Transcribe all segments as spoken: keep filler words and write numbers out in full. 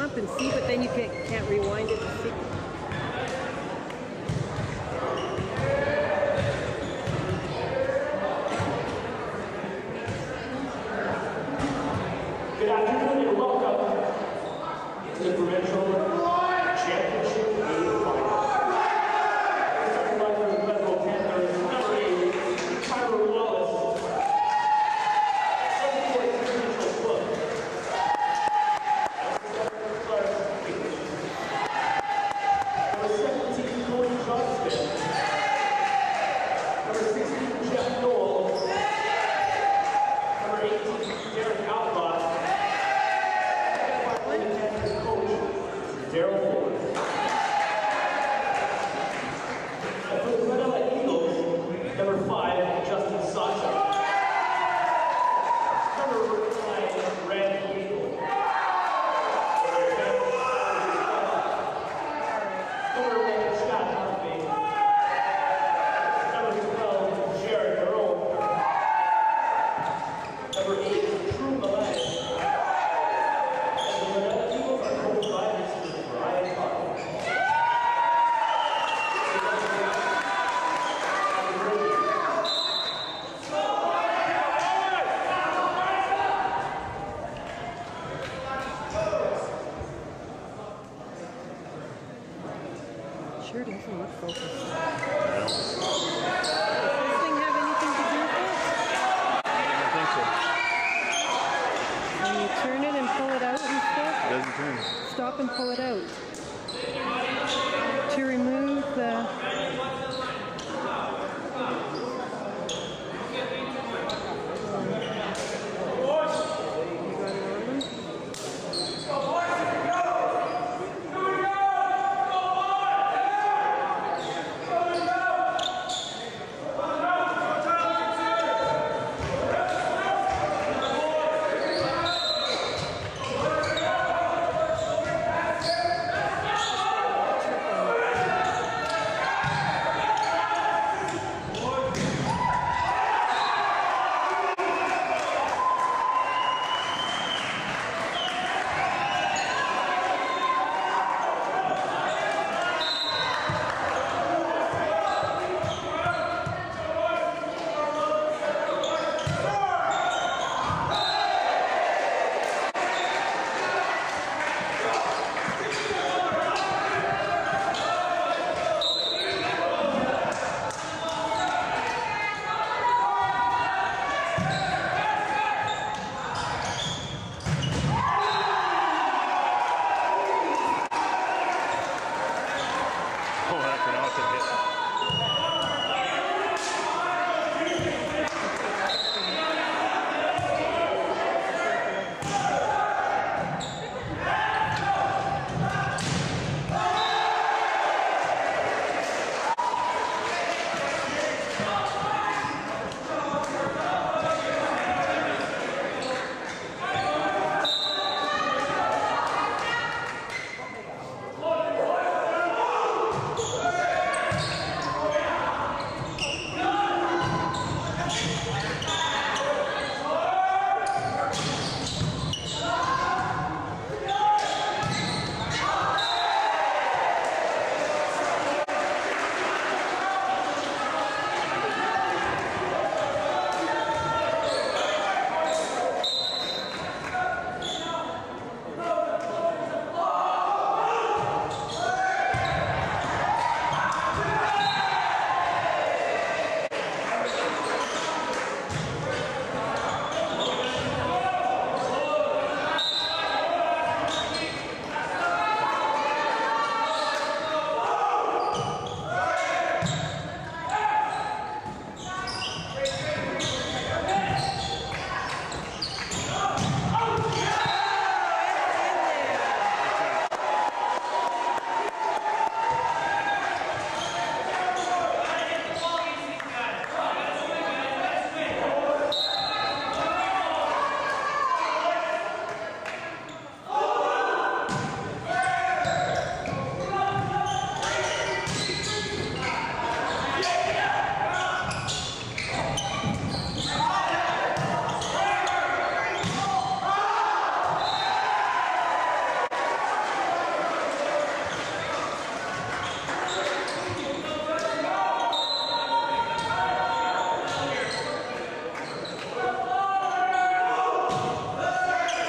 jump and see, but then you can't, can't rewind it to see. Good afternoon and welcome to the Provincial Championship A final. Starting by the Glenboro Panthers, number eight, Tyler Wallace. Number four, Provincial Book. Number seventeen, Cody Johnston. Number sixteen, Jeff Noel. Number eighteen, Daryl F. Daryl F. For the Glenella Eagles, number five, Justin Sacha. Number nine, Randy Eagle. Number eleven, Scott Murphy. Number twelve, Jared Jerome. Number eight, True Malay. Sure doesn't look focused. Does this thing have anything to do with it? I don't think so. When you turn it and pull it out and stuff? It doesn't turn. Stop and pull it out. To remove the...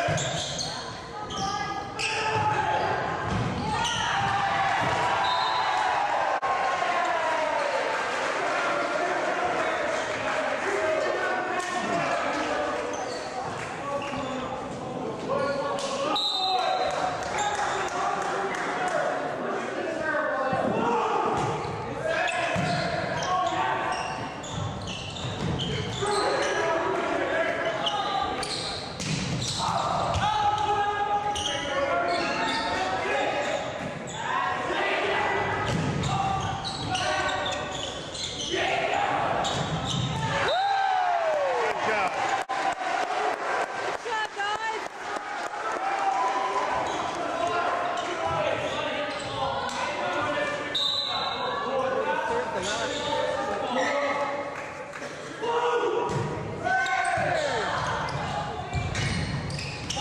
Come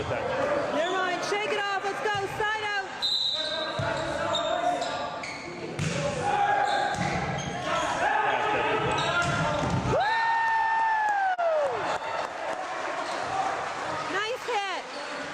attack. Never mind. Shake it off. Let's go. Side out. Nice hit.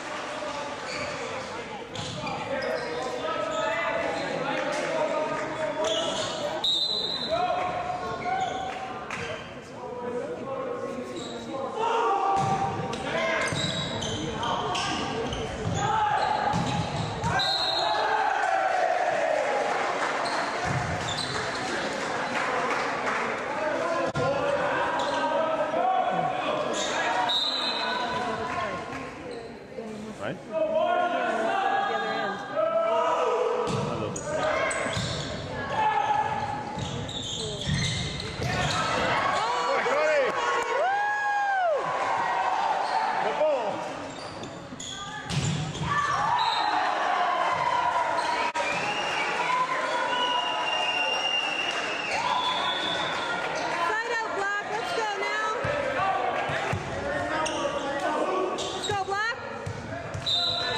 Right? The other end. A little bit. Side out, Black. Let's go now. Let's go, Black.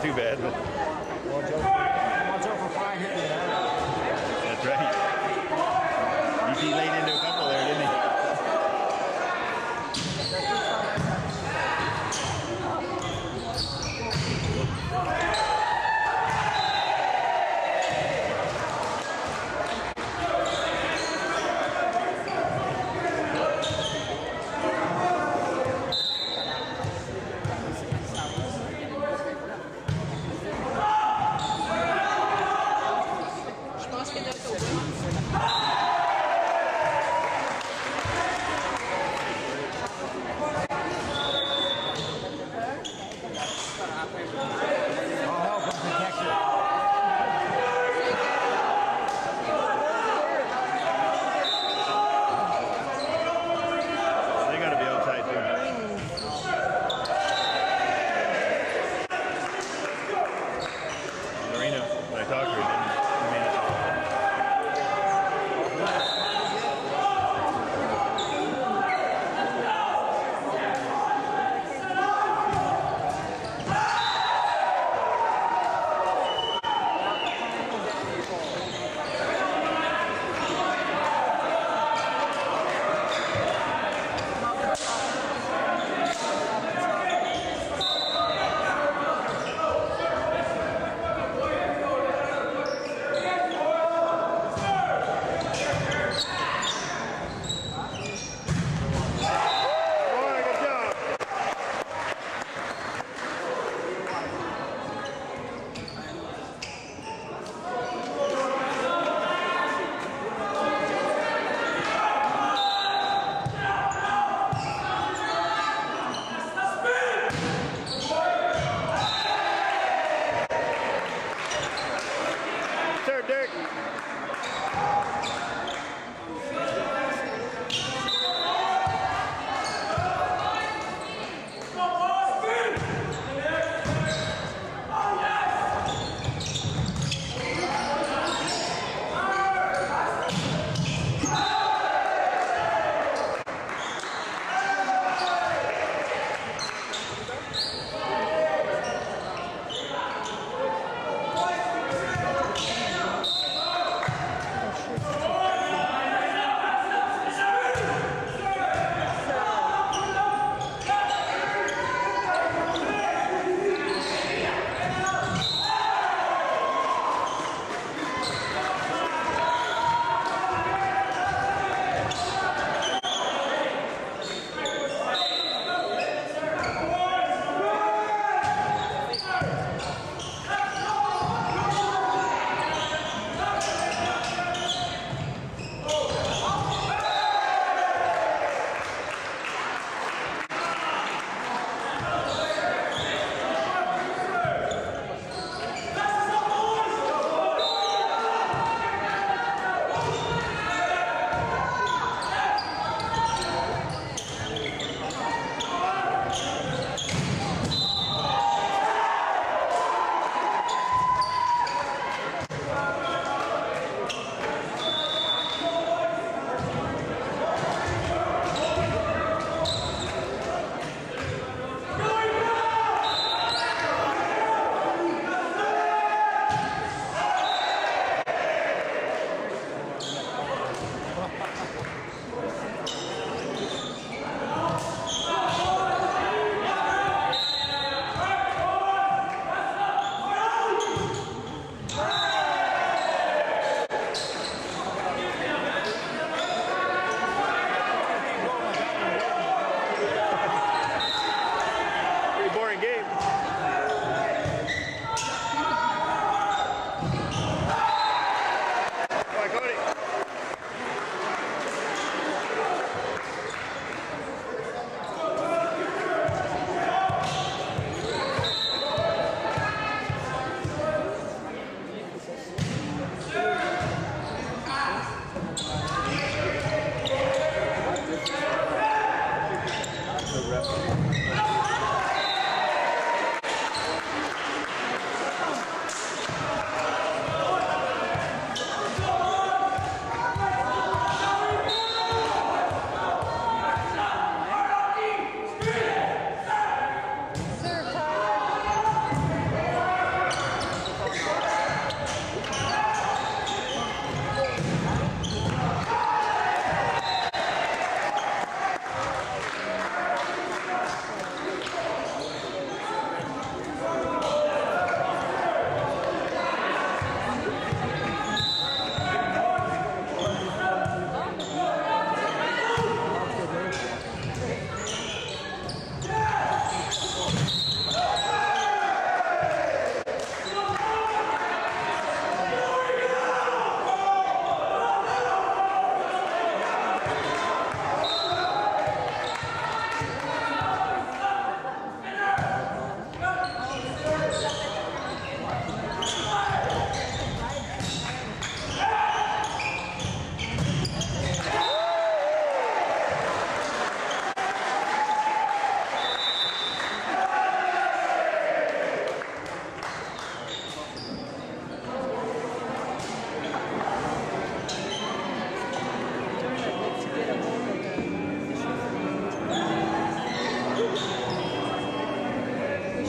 not too bad, but Watch out, watch out for fire hitting that. that's right. He laid into a couple there, didn't he?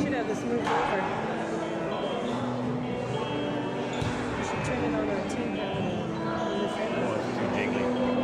should have this moved over. We should turn it on our team calendar. Oh, it's too jiggly.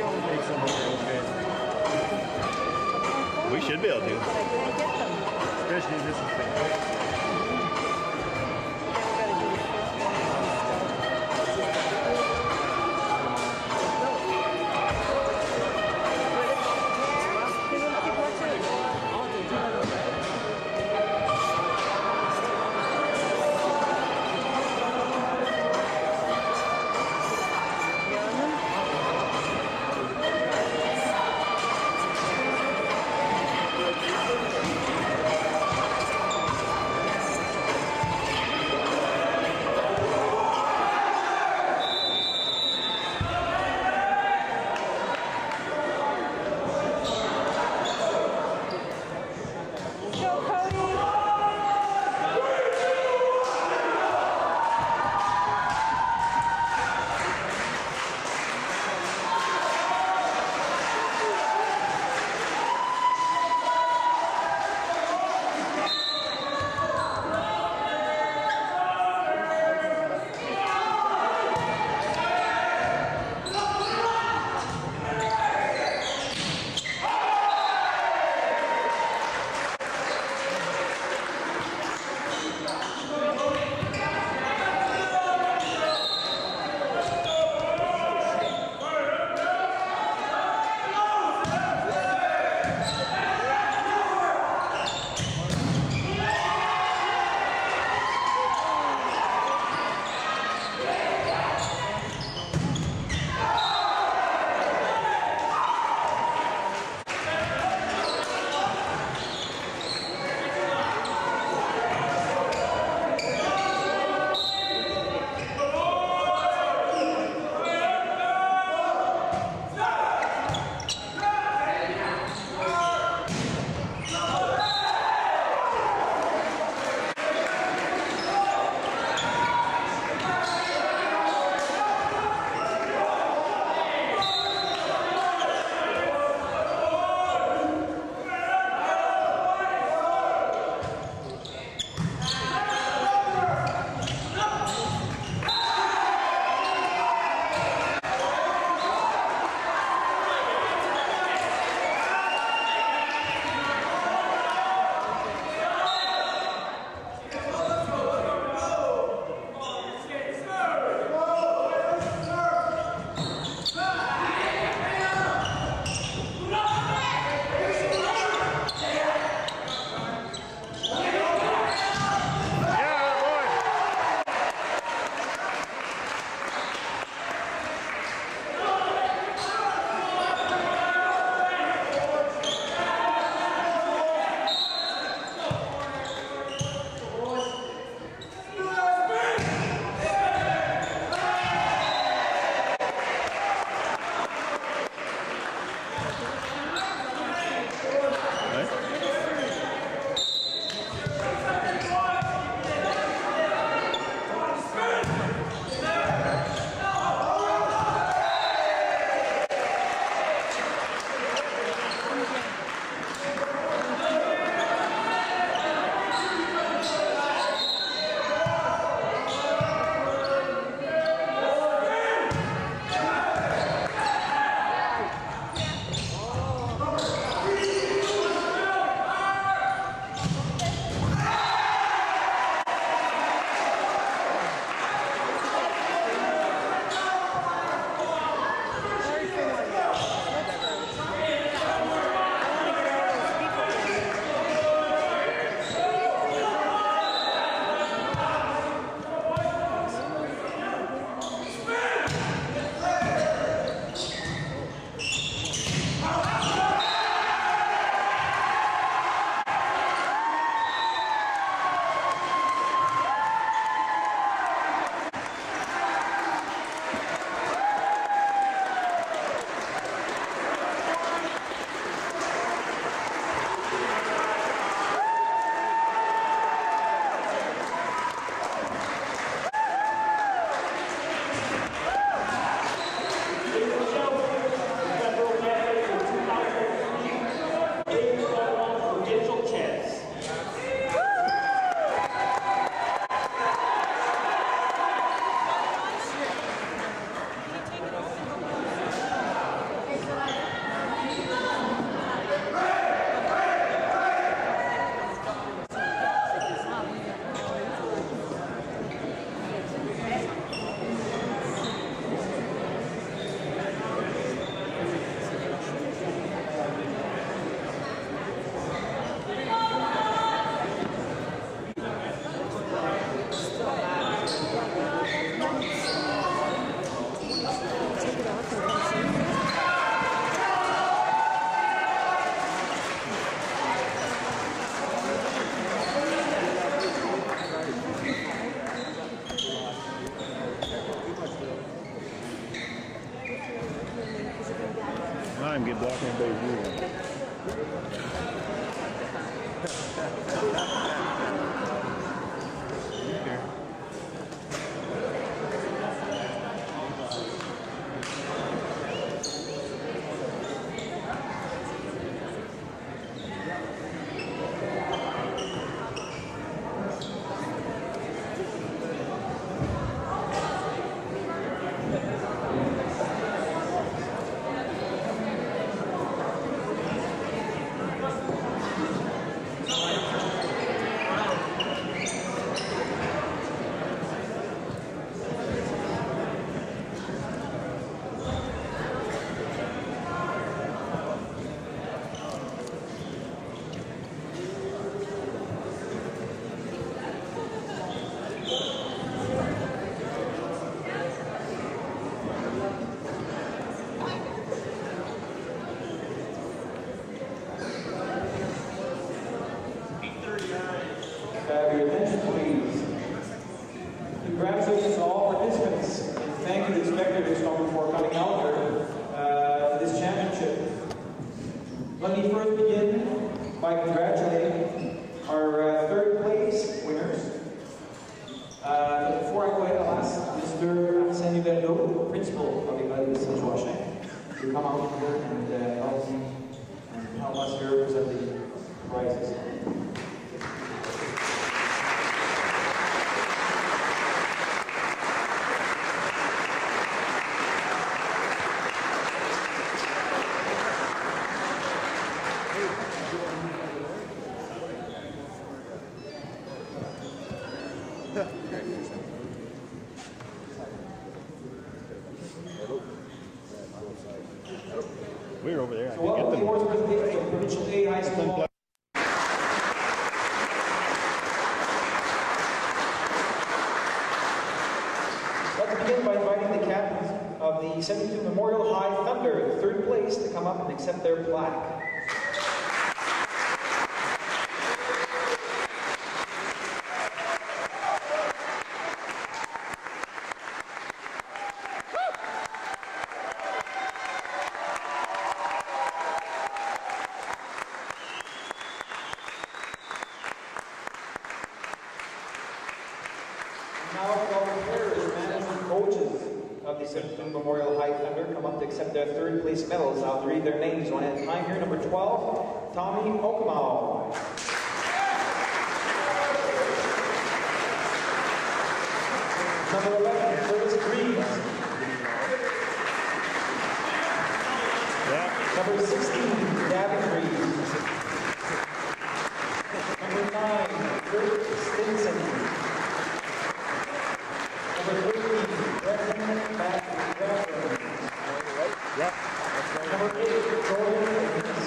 We should be able to. But I can't get them. Especially this is big. Have your attention, please. Congratulations to all participants, and thank you to the spectators for coming out here uh, this championship. Let me first begin by congratulating our uh, third place winners. Uh, before I go ahead, I'll ask Mister Arsène Bello, principal of the Ecole de Joachim, to come out here and uh, help me and help us here present the prizes. We were over there. I So welcome to the awards presentation of Provincial A High School. Let's begin by inviting the captains of the seventy-two Memorial High Thunder, third place, to come up and accept their plaque. Memorial High Thunder come up to accept their third place medals. I'll read their names one at a time here. Number twelve, Tommy Okamau. Number eleven, Curtis Green. Yeah. Number sixteen, Gavin Reed. Number nine, Kurt Stinson. Number thirteen, Brendan Matt. Yep. Number eight, Jordan Higgins.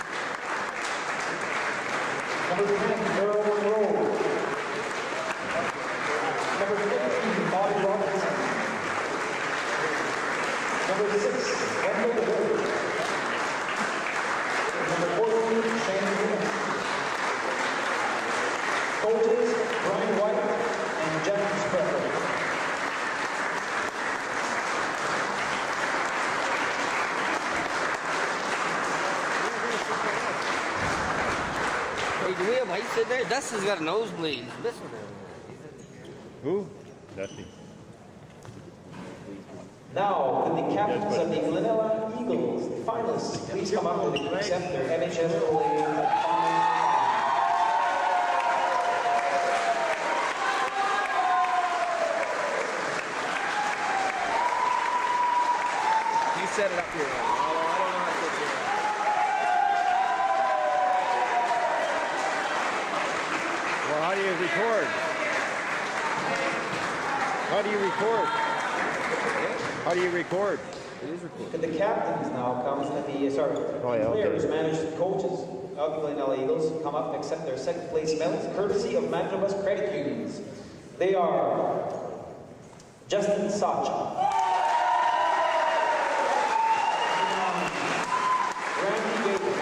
Number ten, Daryl F. Number fifteen, Bobby Robinson. Number six, Wendell Wood. Number fourteen, Shane Green. Coaches, Brian White and Jeff Sprecher. Do we have ice in there? Dustin's got a nosebleed. This one. Who? Dusty. Now, could the captains of the Glenella Eagles, the finalists, please come up and accept their M H S A A final. You set it up here. I don't know how to get you. Well, how do you record? How do you record? How do you record? It is recorded. Could the captains now come and the, sorry, Oh, yeah, okay. players, managers, coaches of the Glenella Eagles come up and accept their second place medals, courtesy of Manitoba's credit unions. They are Justin Sacha, Randy Gator,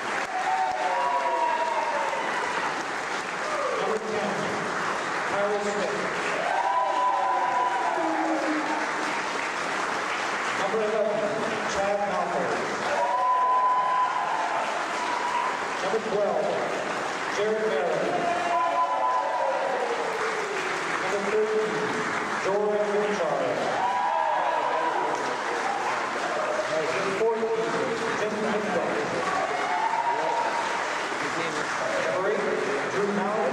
number ten, Kyle Smith, number eleven, Chad Malfoy, number twelve, Jared Merritt. Number thirteen, Jordan Richard. Number fourteen, Jim Lindbergh. Number eight, Drew Howard.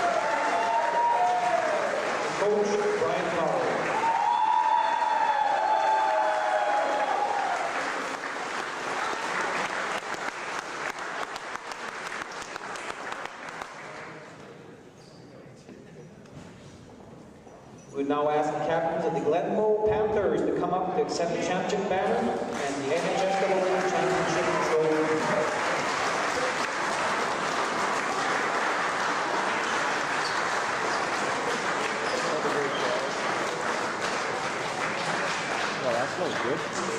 Coach Brian Howard. We now ask the captains of the Glenboro Panthers to come up to accept the championship banner and the M H S A A championship trophy. Well, that smells good.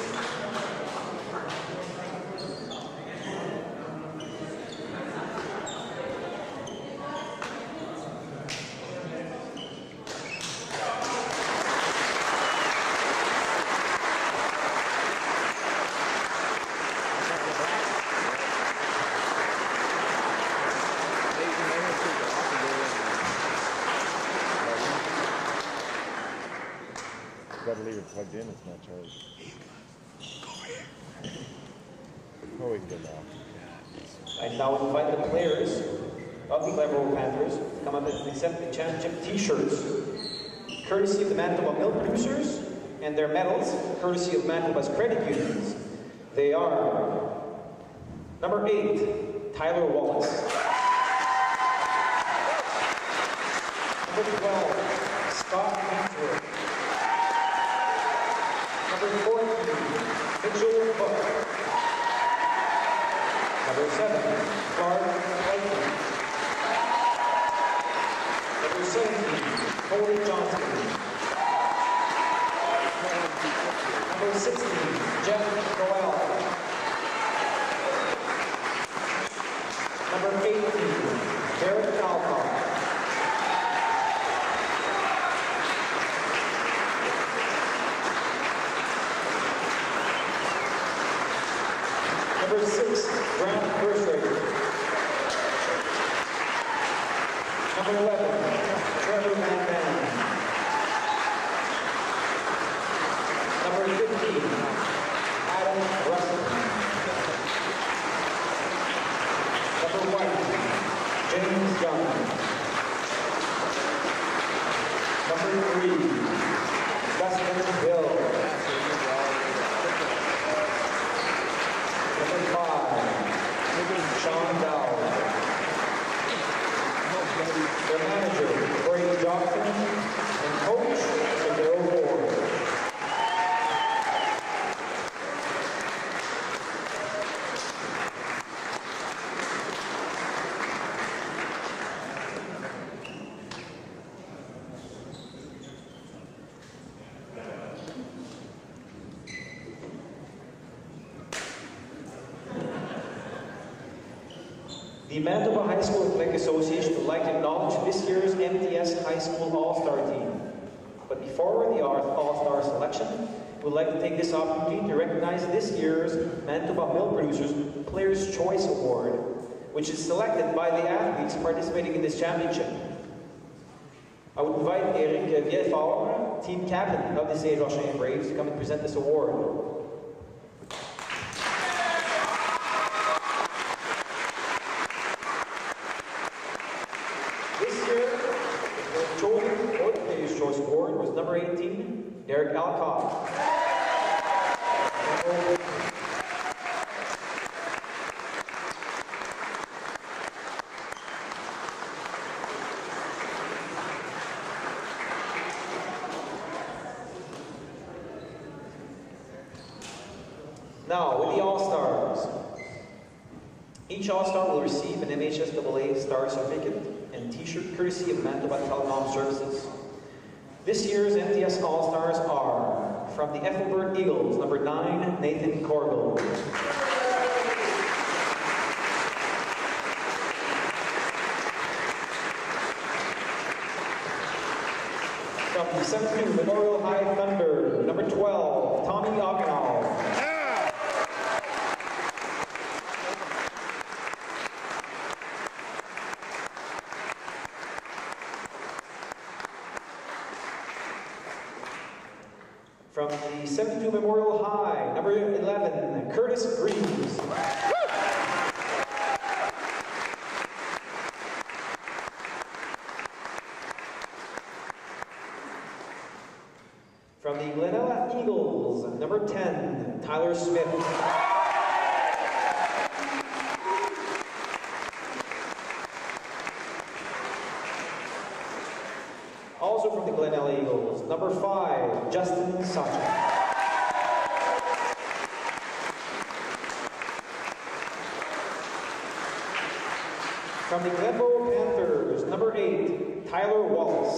Gotta leave it plugged in, it's not charged. Oh, we can get it off. I now invite the players of the Glenboro Panthers to come up and accept the championship t-shirts, courtesy of the Manitoba Milk Producers, and their medals, courtesy of Manitoba's credit unions. They are number eight, Tyler Wallace. Number twelve, Scott Hemsworth. Number fourteen, Mitchell Cook. Number seven, Clark Clayton. Number seventeen, Cody Johnson. Number sixteen, Jeff Noel. Number eighteen, Derek Alcott. Number six, Grant Burstrader. Number eleven, Trevor Van Dam. Number fifteen, Adam Russell. Number one, James Young. Number three, Dustin Hill. Number five, Sean Dowd. Their manager, Brady Johnson, and coach, Daryl F. The Manitoba High School Athletic Association would like to acknowledge this year's M T S High School All-Star team. But before the All-Star selection, we would like to take this opportunity to recognize this year's Manitoba Milk Producers Players' Choice Award, which is selected by the athletes participating in this championship. I would invite Eric Villefort, team captain of the Saint Joachim Braves, to come and present this award. Number eighteen, Derek Alcott. Now, with the All-Stars. Each All-Star will receive an M H S A A Star Certificate and T-shirt courtesy of Manitoba Telecom Services. This year's M T S All-Stars are from the Ecole Eagles, number nine, Nathan Corgle. From the seventeen Memorial High Thunder, number twelve, Tommy Ockenow. From the seventy-two Memorial High, number eleven, Curtis Greaves. From the Glenella Eagles, number ten, Tyler Smith. Also from the Glenella Eagles, number five, Justin Sacha. From the Glenboro Panthers, number eight, Tyler Wallace.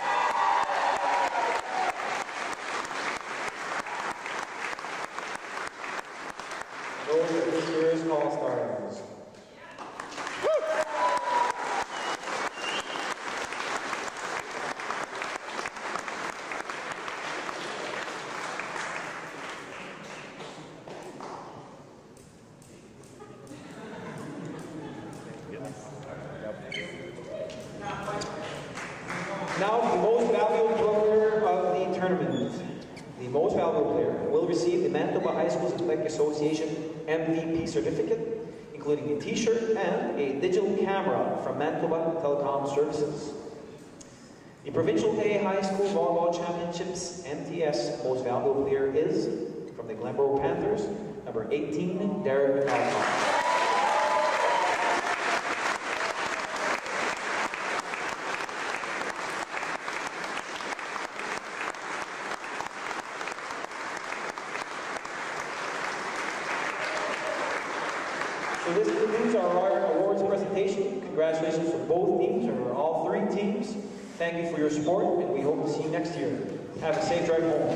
Those are this year's All-Stars. Now, the most valuable player of the tournament. The most valuable player will receive the Manitoba High Schools Athletic Association M V P certificate, including a t-shirt and a digital camera from Manitoba Telecom Services. The Provincial A A High School Volleyball Championships M T S most valuable player is, from the Glenboro Panthers, number eighteen, Daryl F. So this concludes our awards presentation. Congratulations to both teams, or all three teams. Thank you for your support, and we hope to see you next year. Have a safe drive home.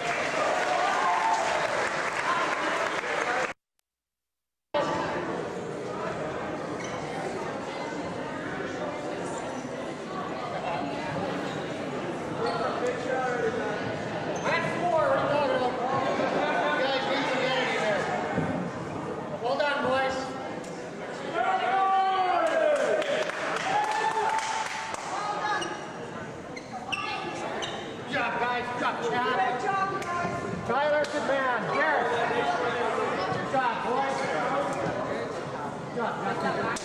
Tyler, good man. Garrett. Good job, boys. Good job. Good job.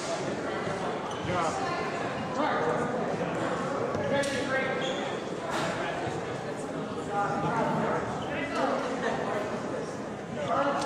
Good job.